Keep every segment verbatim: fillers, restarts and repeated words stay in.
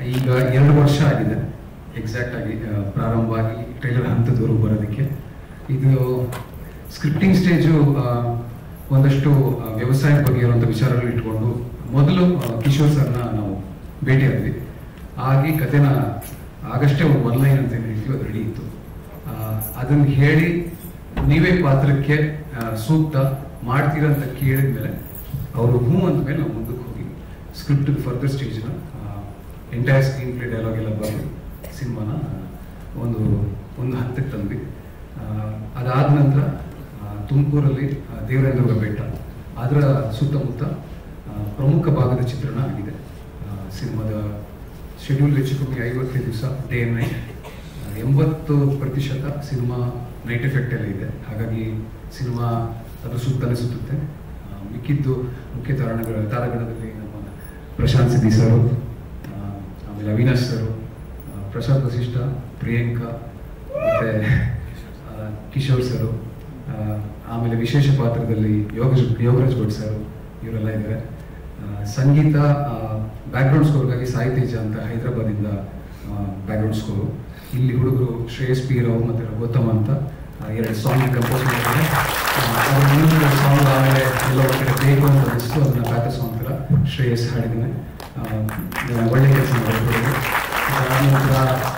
ಈಗ ಎರಡು ವರ್ಷ ಆಗಿದೆ ಎಕ್ಸಾಕ್ಟ್ ಆಗಿ ಪ್ರಾರಂಭ ಆಗಿ ಟ್ರೈಲರ್ ಹಂತದವರೆಗೂ ಬರೋದಕ್ಕೆ. ಇದು ಸ್ಕ್ರಿಪ್ಟಿಂಗ್ ಸ್ಟೇಜು ಒಂದಷ್ಟು ವ್ಯವಸಾಯದ ಬಗ್ಗೆ ಇರುವಂಥ ವಿಚಾರಗಳು ಇಟ್ಕೊಂಡು ಮೊದಲು ಕಿಶೋರ್ ಸರ್ನ ನಾವು ಭೇಟಿಯಾದ್ವಿ. ಆಗಿ ಕಥೆನ ಆಗಷ್ಟೇ ಒಂದು ಒನ್ ಲೈನ್ ಅಂತ ಹೇಳ್ತೀವಿ, ಅದು ರೆಡಿ ಇತ್ತು. ಅದನ್ನು ಹೇಳಿ ನೀವೇ ಪಾತ್ರಕ್ಕೆ ಸೂಕ್ತ ಮಾಡ್ತೀರಂತ ಕೇಳಿದ ಮೇಲೆ ಅವರು ಹ್ಞೂ ಅಂದ ಮೇಲೆ ನಾವು ಮುಂದಕ್ಕೆ ಹೋಗಿ ಸ್ಕ್ರಿಪ್ಟ್ ಫರ್ದರ್ ಸ್ಟೇಜ್ನ ಎಂಟೈರ್ ಸ್ಕ್ರೀನ್ ಪ್ಲೇ ಡೈಲಾಗ್ ಎಲ್ಲ ಬರೆದು ಸಿನಿಮಾನ ಒಂದು ಒಂದು ಹಂತಕ್ಕೆ ತಂದ್ವಿ. ಅದಾದ ನಂತರ ತುಮಕೂರಲ್ಲಿ ದೇವರಾಯನದುರ್ಗ ಬೆಟ್ಟ, ಅದರ ಸುತ್ತಮುತ್ತ ಪ್ರಮುಖ ಭಾಗದ ಚಿತ್ರಣ ಆಗಿದೆ. ಸಿನಿಮಾದ ಶೆಡ್ಯೂಲ್ ಹೆಚ್ಚು ಕಮ್ಮಿ ಐವತ್ತೈದು ದಿವಸ ಡೇ ಆ್ಯಂಡ್ ನೈಟ್, ಎಂಬತ್ತು ಪ್ರತಿಶತ ಸಿನಿಮಾ ನೈಟ್ ಎಫೆಕ್ಟಲ್ಲಿ ಇದೆ. ಹಾಗಾಗಿ ಸಿನಿಮಾ ಅದ್ರ ಸುತ್ತಲೇ ಸುತ್ತುತ್ತೆ. ಮಿಕ್ಕಿದ್ದು ಮುಖ್ಯ ತಾರಣಗಳ ತಾರಾಗಣದಲ್ಲಿ ನಮ್ಮ ಪ್ರಶಾಂತ್ ಸಿದ್ದಿ ಸರು, ಆಮೇಲೆ ಅವಿನಾಶ್ ಸರು, ಪ್ರಸಾದ್ ವಸಿಷ್ಠ, ಪ್ರಿಯಾಂಕಾ ಮತ್ತು ಕಿಶೋರ್ ಸರು, ಆಮೇಲೆ ವಿಶೇಷ ಪಾತ್ರದಲ್ಲಿ ಯೋಗೇಶ್ ಯೋಗರಾಜ್ ಭಟ್ ಸರು, ಇವರೆಲ್ಲ ಇದ್ದಾರೆ. ಸಂಗೀತ ಬ್ಯಾಕ್ಗ್ರೌಂಡ್ ಸ್ಕೋರ್ಗಾಗಿ ಸಾಯಿ ತೇಜ ಅಂತ ಹೈದರಾಬಾದಿಂದ ಬ್ಯಾಕ್ಗ್ರೌಂಡ್ ಸ್ಕೋರು. ಇಲ್ಲಿ ಹುಡುಗರು ಶ್ರೇಯಸ್ ಪಿ ರಾವ್ ಮತ್ತು ರಘುತ್ತಮ ಅಂತ ಎರಡು ಸಾಂಗ್ ಕಂಪೋಸ್ ಮಾಡಿದ್ದಾರೆ. ಇನ್ನೊಂದು ಸಾಂಗ್ ಆಮೇಲೆ ಎಲ್ಲ ಒಟ್ಟಿಗೆ ಬೇಕು ಅಂತ ಅನಿಸ್ತು, ಅದನ್ನ ಬ್ಯಾಕ ಸಾಂಗ್ ಥರ ಶ್ರೇಯಸ್ ಹಾಡಿದ್ದಾನೆ. ಒಳ್ಳೆ ಕೆಲಸ ಮಾಡಿದ್ರು. ಅದಾದ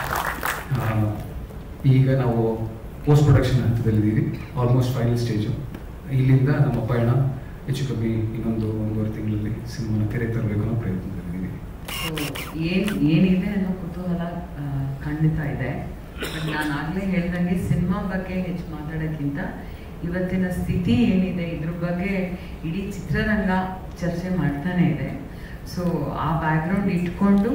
ಈಗ ನಾವು ಪೋಸ್ಟ್ ಪ್ರೊಡಕ್ಷನ್ ಹಂತದಲ್ಲಿದ್ದೀವಿ, ಆಲ್ಮೋಸ್ಟ್ ಫೈನಲ್ ಸ್ಟೇಜು. ಇಲ್ಲಿಂದ ನಮ್ಮ ಪಯಣ ಹೆಚ್ಚು ಕಮ್ಮಿ ಇನ್ನೊಂದು ಒಂದೂವರೆ ತಿಂಗಳಲ್ಲಿ ಸಿನಿಮಾನ ತೆರೆ ತರಬೇಕು ಅನ್ನೋ ಪ್ರಯತ್ನದಲ್ಲಿದ್ದೀವಿ. ಏನು ಏನಿದೆ ಅನ್ನೋ ಕುತೂಹಲ ಖಂಡಿತ ಇದೆ. ಬಟ್ ನಾನು ಆಗಲೇ ಹೇಳ್ದಂಗೆ ಸಿನಿಮಾ ಬಗ್ಗೆ ಹೆಚ್ಚು ಮಾತಾಡೋಕ್ಕಿಂತ ಇವತ್ತಿನ ಸ್ಥಿತಿ ಏನಿದೆ ಇದ್ರ ಬಗ್ಗೆ ಇಡೀ ಚಿತ್ರರಂಗ ಚರ್ಚೆ ಮಾಡ್ತಾನೆ ಇದೆ. ಸೊ ಆ ಬ್ಯಾಕ್ಗ್ರೌಂಡ್ ಇಟ್ಕೊಂಡು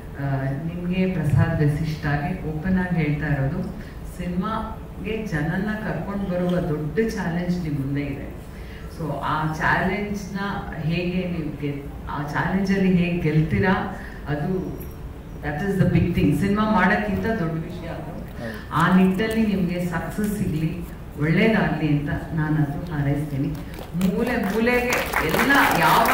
ನಿಮಗೆ ಪ್ರಸಾದ್ ವಸಿಷ್ಠಾಗೆ ಓಪನ್ ಆಗಿ ಹೇಳ್ತಾ ಇರೋದು, ಸಿನಿಮಾಗೆ ಜನನ್ನ ಕರ್ಕೊಂಡು ಬರುವ ದೊಡ್ಡ ಚಾಲೆಂಜ್ ನಿಮ್ಮ ಮುಂದೆ ಇದೆ. ಸೊ ಆ ಚಾಲೆಂಜ್ನ ಹೇಗೆ ನೀವು ಗೆ ಆ ಚಾಲೆಂಜಲ್ಲಿ ಹೇಗೆ ಗೆಲ್ತೀರಾ, ಅದು that is the big thing. ಸಿನಿಮಾ ಮಾಡೋಕ್ಕಿಂತ ದೊಡ್ಡ ವಿಷಯ ಅದು. ಆ ನಿಟ್ಟಲ್ಲಿ ನಿಮಗೆ ಸಕ್ಸಸ್ ಸಿಗಲಿ, ಒಳ್ಳೇದಾಗಲಿ ಅಂತ ನಾನು ಅದು ಹಾರೈಸ್ತೀನಿ. ಮೂಲೆ ಮೂಲೆಗೆ ಎಲ್ಲ ಯಾವ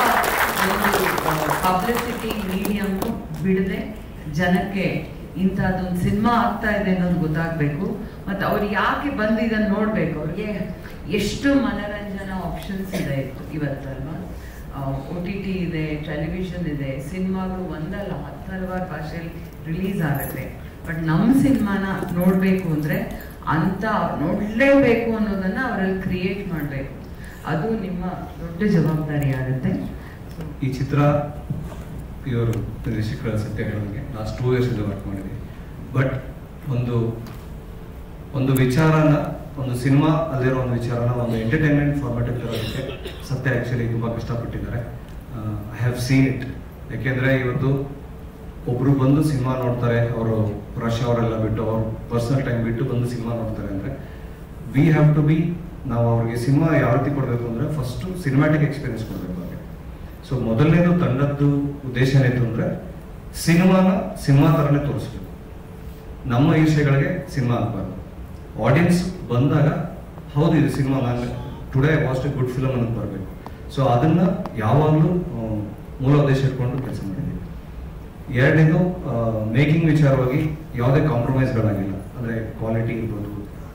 ಒಂದು ಪಬ್ಲಿಸಿಟಿ ಮೀಡಿಯಮ್ಮು ಬಿಡದೆ ಜನಕ್ಕೆ ಇಂಥದ್ದೊಂದು ಸಿನಿಮಾ ಆಗ್ತಾ ಇದೆ ಅನ್ನೋದು ಗೊತ್ತಾಗಬೇಕು. ಮತ್ತು ಅವ್ರು ಯಾಕೆ ಬಂದು ಇದನ್ನು ನೋಡಬೇಕು, ಅವ್ರಿಗೆ ಎಷ್ಟು ಮನರಂಜನಾ ಆಪ್ಷನ್ಸ್ ಇದೆ ಇವತ್ತಲ್ವಾ. ಒ ಟಿ ಟಿ ಇದೆ, ಟೆಲಿವಿಷನ್ ಇದೆ, ಸಿನಿಮಾಗಳು ಒಂದಲ್ಲ ಹತ್ತು ಹಲವಾರು ಭಾಷೆಯಲ್ಲಿ ರಿಲೀಸ್ ಆಗುತ್ತೆ. ಬಟ್ ನಮ್ಮ ಸಿನಿಮಾನ ನೋಡಬೇಕು ಅಂದರೆ ಅಂತ ನೋಡಲೇಬೇಕು ಅನ್ನೋದನ್ನು ಅವರಲ್ಲಿ ಕ್ರಿಯೇಟ್ ಮಾಡಬೇಕು. ಅದು ನಿಮ್ಮ ದೊಡ್ಡ ಜವಾಬ್ದಾರಿ ಆಗುತ್ತೆ. ಈ ಚಿತ್ರ ಇವರು ನಿರ್ದೇಶಕರ ಸತ್ಯ ಹೇಳೋಂಗೆ ಲಾಸ್ಟ್ ಟೂ ಇಯರ್ಸ್ ಇಂದ ವರ್ಕ್ ಮಾಡಿದ್ವಿ. ಬಟ್ ಒಂದು ಒಂದು ವಿಚಾರನ, ಒಂದು ಸಿನಿಮಾ ಅಲ್ಲಿರೋ ಒಂದು ವಿಚಾರನ ಒಂದು ಎಂಟರ್ಟೈನ್ಮೆಂಟ್ ಫಾರ್ಮ್ಯಾಟಿಗೆ ತರೋದಕ್ಕೆ ಸತ್ಯ ಆ್ಯಕ್ಚುಲಿ ತುಂಬ ಕಷ್ಟಪಟ್ಟಿದ್ದಾರೆ. I have seen it. ಯಾಕೆಂದರೆ ಇವತ್ತು ಒಬ್ಬರು ಬಂದು ಸಿನಿಮಾ ನೋಡ್ತಾರೆ, ಅವರು ರಶ್ ಅವರೆಲ್ಲ ಬಿಟ್ಟು ಅವ್ರ ಪರ್ಸನಲ್ ಟೈಮ್ ಬಿಟ್ಟು ಬಂದು ಸಿನಿಮಾ ನೋಡ್ತಾರೆ ಅಂದರೆ ವಿ ಹ್ಯಾವ್ ಟು ಬಿ, ನಾವು ಅವ್ರಿಗೆ ಸಿನಿಮಾ ಯಾವ ರೀತಿ ಕೊಡಬೇಕು ಅಂದರೆ ಫಸ್ಟು ಸಿನಿಮ್ಯಾಟಿಕ್ ಎಕ್ಸ್ಪೀರಿಯನ್ಸ್ ಕೊಡಬೇಕು ಅವ್ರಿಗೆ. ಸೊ ಮೊದಲನೇದು ತಂಡದ್ದು ಉದ್ದೇಶ ಏನಿತ್ತು ಅಂದರೆ ಸಿನಿಮಾನ ಸಿನಿಮಾ ಥರನೇ ತೋರಿಸ್ಬೇಕು. ನಮ್ಮ ಈರ್ಷೆಗಳಿಗೆ ಸಿನಿಮಾ ಆಗಬಾರ್ದು. ಆಡಿಯನ್ಸ್ ಬಂದಾಗ ಹೌದು ಇದು ಸಿನಿಮಾ, ನಾನು today was a good film ಅನ್ನೋದು ಬರಬೇಕು. ಸೊ ಅದನ್ನು ಯಾವಾಗಲೂ ಮೂಲ ಉದ್ದೇಶ ಇಟ್ಕೊಂಡು ಕೆಲಸ ಮಾಡಿದ್ದೀವಿ. ಎರಡನೇದು ಮೇಕಿಂಗ್ ವಿಚಾರವಾಗಿ ಯಾವುದೇ ಕಾಂಪ್ರಮೈಸ್ಗಳಾಗಿಲ್ಲ. ಅಂದರೆ ಕ್ವಾಲಿಟಿ ಇರ್ಬೋದು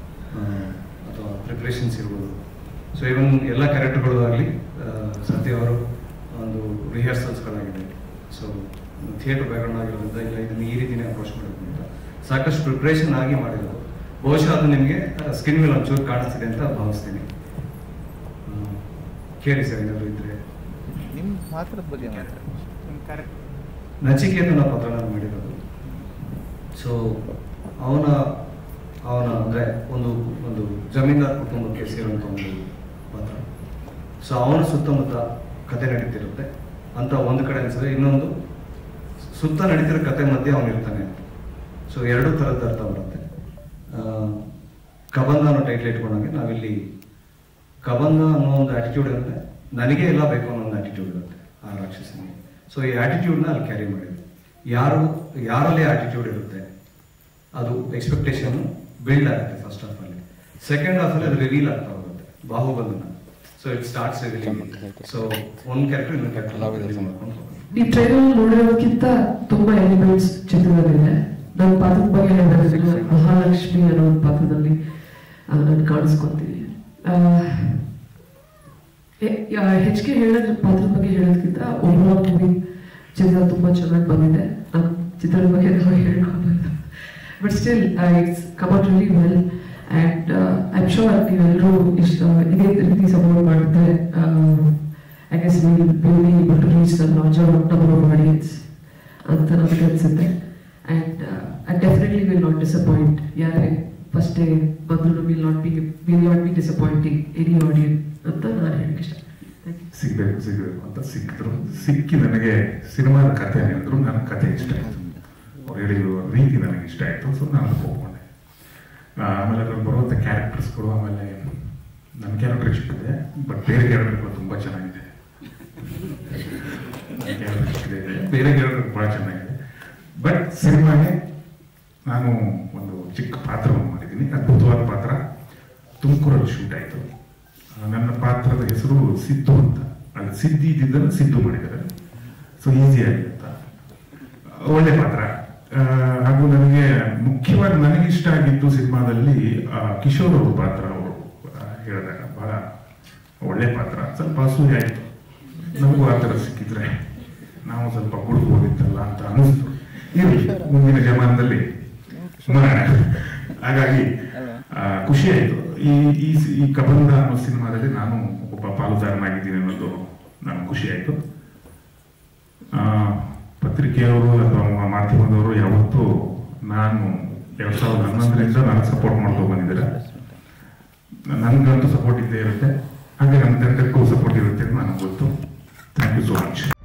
ಅಥವಾ ಪ್ರಿಪ್ರೇಷನ್ಸ್ ಇರ್ಬೋದು. ಸೊ ಇವನ್ ಎಲ್ಲ ಕ್ಯಾರೆಕ್ಟರ್ಗಳು ಆಗಲಿ ಸತ್ಯ ಅವರು ಒಂದು ರಿಹರ್ಸಲ್ಸ್ಗಳಾಗಿದೆ. ಸೊ ಥಿಯೇಟರ್ ಬ್ಯಾಕ್ಗ್ರೌಂಡ್ ಆಗಿರೋದ್ರಿಂದ ಇಲ್ಲ ಇದನ್ನು ಈ ರೀತಿನೇ ಅಪ್ರೋಚ್ ಮಾಡಬೇಕು ಅಂತ ಸಾಕಷ್ಟು ಪ್ರಿಪ್ರೇಷನ್ ಆಗಿ ಮಾಡಿರೋದು. ಬಹುಶಃ ಅದು ನಿಮಗೆ ಸ್ಕಿನ್ ಮೇಲೆ ಒಂಚೂರು ಕಾಣಿಸ್ತಿದೆ ಅಂತ ಭಾವಿಸ್ತೀನಿ. ಕೇಳಿ ಸರ್ ಏನಾದರೂ ಇದ್ರೆ. ನಿಮ್ಮ ಪಾತ್ರದ ಬಗ್ಗೆ ನಚಿಕೇತನ ಪಾತ್ರ ನಾನು ಮಾಡಿರೋದು. ಸೊ ಅವನ ಅವನ ಅಂದರೆ ಒಂದು ಒಂದು ಜಮೀನ್ದಾರ್ ಕುಟುಂಬಕ್ಕೆ ಸೇರುವಂಥ ಒಂದು ಪಾತ್ರ. ಸೊ ಅವನ ಸುತ್ತಮುತ್ತ ಕತೆ ನಡೀತಿರುತ್ತೆ ಅಂತ ಒಂದು ಕಡೆ ಅನಿಸಿದ್ರೆ, ಇನ್ನೊಂದು ಸುತ್ತ ನಡೀತಿರೋ ಕತೆ ಮಧ್ಯೆ ಅವನಿರ್ತಾನೆ. ಸೊ ಎರಡು ಥರದ ಅರ್ಥ ಬರುತ್ತೆ. ಕಬಂಧ ಅನ್ನೋ ಟೈಟ್ಲ್ ಇಟ್ಕೊಂಡಾಗೆ ನಾವಿಲ್ಲಿ ಕಬಂಧ ಅನ್ನೋ ಒಂದು ಆಟಿಟ್ಯೂಡ್ ಇರುತ್ತೆ, ನನಗೆ ಎಲ್ಲ ಬೇಕು ಅನ್ನೋ ಒಂದು ಆಟಿಟ್ಯೂಡ್ ಇರುತ್ತೆ ಆ ರಾಕ್ಷಸನಿಗೆ. ಸೊ ಈ ಆಟಿಟ್ಯೂಡ್ನ ಅಲ್ಲಿ ಕ್ಯಾರಿ ಮಾಡಿದ್ವಿ. ಯಾರು ಯಾರಲ್ಲಿ ಆಟಿಟ್ಯೂಡ್ ಇರುತ್ತೆ ಅದು ಎಕ್ಸ್ಪೆಕ್ಟೇಷನ್ ಬಿಲ್ಡ್ ಆಗುತ್ತೆ ಫಸ್ಟ್ ಹಾಫ್ ಅಲ್ಲಿ. ಸೆಕೆಂಡ್ ಹಾಫ್ ಅಲ್ಲಿ ಅದು ರಿವೀಲ್ ಆಗ್ತಾ ಹೋಗುತ್ತೆ ಬಾಹುಬಲನ. So it starts revealing. So ಒಂದು ಕ್ಯಾರೆಕ್ಟರ್ ಇನ್ನೊಂದು ಕ್ಯಾರೆಕ್ಟರ್ ಮಾಡ್ಕೊಂಡು ಹೋಗುತ್ತೆ. ಈ ಟ್ರೈಲರ್ ನೋಡಿರೋದಕ್ಕಿಂತ ತುಂಬಾ ಎಲಿಮೆಂಟ್ಸ್ ಚಿತ್ರದಲ್ಲಿದೆ. ನನ್ನ ಪಾತ್ರದ ಬಗ್ಗೆ ಹೇಳೋದಿಲ್ಲ, ಮಹಾಲಕ್ಷ್ಮಿ ಅನ್ನೋ ಒಂದು ಪಾತ್ರದಲ್ಲಿ ನಾನು ಕಾಣಿಸ್ಕೊತೀನಿ. ಹೆಚ್ಚಿಗೆ ಹೇಳೋದ್ರ ಪಾತ್ರದ ಬಗ್ಗೆ ಹೇಳೋದಕ್ಕಿಂತ ಓವರ್ ಮೂವಿ ಚಿತ್ರ ತುಂಬಾ ಚೆನ್ನಾಗಿ ಬಂದಿದೆ. ನಾನು ಚಿತ್ರದ ಬಗ್ಗೆ ನಾವು ಹೇಳ್ಕೊಬೋದು, but still it's come out really well. And I am sure ನೀವೆಲ್ಲರೂ ಇಷ್ಟ ಇದೇ ರೀತಿ ಸಪೋರ್ಟ್ ಮಾಡಿದ್ರೆ I guess will will be able to reach the larger number of audience ಅಂತ ನನಗೆ ಅನಿಸುತ್ತೆ. And I definitely will not disappoint. ಯಾರೇ first day ಬಂದರೂ will not be will not be disappointing any audience ಅಂತ ನಾನು ಹೇಳಕ್ಕೆ ಇಷ್ಟ. ಸಿಗ್ಬೇಕು ಸಿಗ್ಬೇಕು ಅಂತ ಸಿಕ್ಕಿದ್ರು ಸಿಕ್ಕಿ ನನಗೆ ಸಿನಿಮಾದ ಕಥೆ ಹೇಳಿದ್ರು, ನನ್ನ ಕಥೆ ಇಷ್ಟ ಆಯಿತು, ಅವ್ರು ಹೇಳಿದ್ರು ರೀತಿ ನನಗೆ ಇಷ್ಟ ಆಯಿತು. ಸೊ ನಾನು ಒಪ್ಕೊಂಡೆ. ಆಮೇಲೆ ಅದ್ರಲ್ಲಿ ಬರುವಂಥ ಕ್ಯಾರೆಕ್ಟರ್ಸ್ಗಳು, ಆಮೇಲೆ ನನ್ನ ಕ್ಯಾರೆಕ್ಟರ್ ಇಷ್ಟ ಇದೆ, ಬಟ್ ಬೇರೆ ಕ್ಯಾರೆಕ್ಟರ್ಗಳು ತುಂಬ ಚೆನ್ನಾಗಿದೆ. ನನ್ನ ಕ್ಯಾರೆಕ್ಟರ್ ಇಷ್ಟ ಇದೆ, ಬೇರೆ ಕ್ಯಾರೆಕ್ಟರ್ ಭಾಳ ಚೆನ್ನಾಗಿದೆ. ಬಟ್ ಸಿನಿಮಾಗೆ ನಾನು ಒಂದು ಚಿಕ್ಕ ಪಾತ್ರವನ್ನು ಮಾಡಿದ್ದೀನಿ, ಅದ್ಭುತವಾದ ಪಾತ್ರ. ತುಮಕೂರಲ್ಲಿ ಶೂಟ್ ಆಯಿತು. ನನ್ನ ಪಾತ್ರದ ಹೆಸರು ಸಿದ್ದು ಅಂತ. ಅದು ಸಿದ್ದಿ ಇದ್ದಿದ್ದನ್ನು ಸಿದ್ದು ಮಾಡಿದ್ದಾರೆ. ಸೊ ಈಸಿಯಾಗಿ ಅಂತ ಒಳ್ಳೆ ಪಾತ್ರ. ಹಾಗೂ ನನಗೆ ಮುಖ್ಯವಾಗಿ ನನಗಿಷ್ಟ ಆಗಿದ್ದು ಸಿನಿಮಾದಲ್ಲಿ ಕಿಶೋರ್ ಅವ್ರ ಪಾತ್ರ. ಅವರು ಹೇಳಿದಾಗ ಬಹಳ ಒಳ್ಳೆ ಪಾತ್ರ. ಸ್ವಲ್ಪ ಅಸೂಯೆ ಆಯಿತು, ನಮಗೂ ಆ ಥರ ಸಿಕ್ಕಿದ್ರೆ ನಾವು ಸ್ವಲ್ಪ ಹುಡುಕ್ಬೋದಿತ್ತಲ್ಲ ಅಂತ ಅನ್ನಿಸ್ತು. ಇರಲಿ, ಮುಂದಿನ ಜಮಾನದಲ್ಲಿ ಮಾಡೋಣ. ಹಾಗಾಗಿ ಖುಷಿ ಆಯಿತು. ಈ ಈ ಈ ಕಬಂಧ ಅನ್ನೋ ಸಿನಿಮಾದಲ್ಲಿ ನಾನು ಒಬ್ಬ ಪಾಲುದಾರನಾಗಿದ್ದೀನಿ ಅನ್ನೋದು ನನಗೆ ಖುಷಿ ಆಯಿತು. ಪತ್ರಿಕೆಯವರು ಅಥವಾ ಮಾಧ್ಯಮದವರು ಯಾವತ್ತೂ ನಾನು ಎರಡ್ ಸಾವಿರದ ಹನ್ನೊಂದರಿಂದ ನನಗೆ ಸಪೋರ್ಟ್ ಮಾಡ್ಕೊಂಡು ಬಂದಿದ್ದಾರೆ. ನನಗಂತೂ ಸಪೋರ್ಟ್ ಇದ್ದೇ ಇರುತ್ತೆ, ಹಾಗೆ ನನ್ನ ತಂಡಕ್ಕೂ ಸಪೋರ್ಟ್ ಇರುತ್ತೆ ಅಂತ ನನಗೆ ಗೊತ್ತು. Thank you so much.